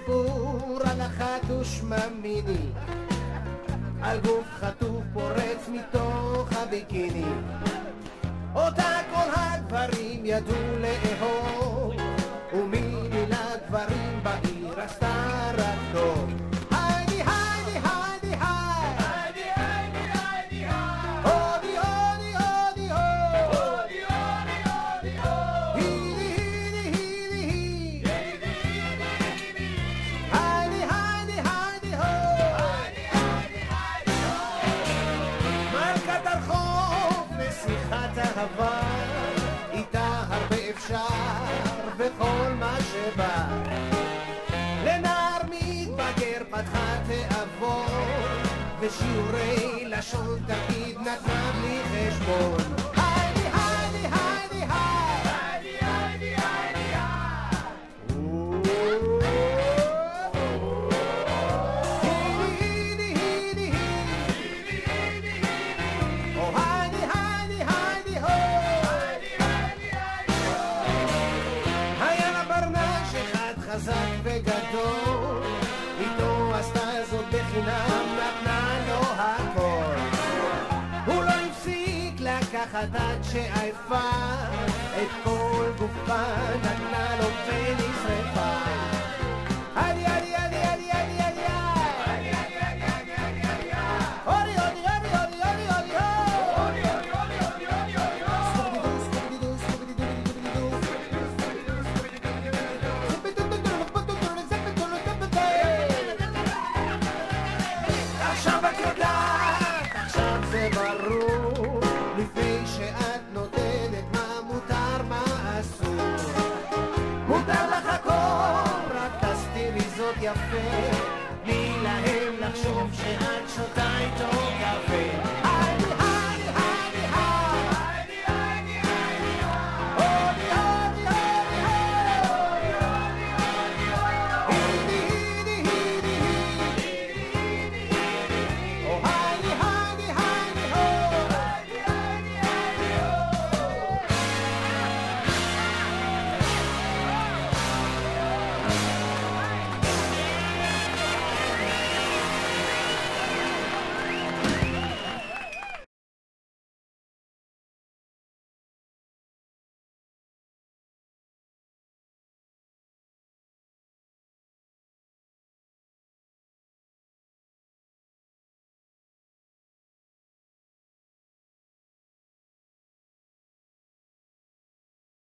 סיפור על החתוש ממיני, על גוף חטוף פורץ מתוך הביקיני, אותה כל הגברים ידעו לאהוב, ומי מילה גברים בעיר עשתה רק טוב. היידי היידי היידי היידי היידי היידי הודי הודי הודי הודי הודי הודי הידי הידי הידי היידי היידי היידי היידי היידי מלכת הרחוב נסיכת אהבה, איתה הרבה אפשר בכל מה שבא, לנער מתבגר פתחה תאבון, ושיעורי לשון תמיד נתנה בלי חשבון. היידי היידי היידי היידי היידי היידי הידי הידי הידי או היידי היידי היידי היה לה ברנש אחד חזק וגדול, איתו עשתה זאת בחינם, נתנה לו הכל. הוא לא הפסיק לקחת עד שעייפה, את כל גופה נתנה לו ונשרפה. היידי היידי היידי היידי היידי היידי הודי הודי הודי הודי הודי עכשיו את יודעת, עכשיו זה ברור, לפני שאת נותנת מה מותר מה אסור. מותר לך הכל, רק תסתירי זאת יפה, תני להם לחשוב שאת שותה איתו קפה.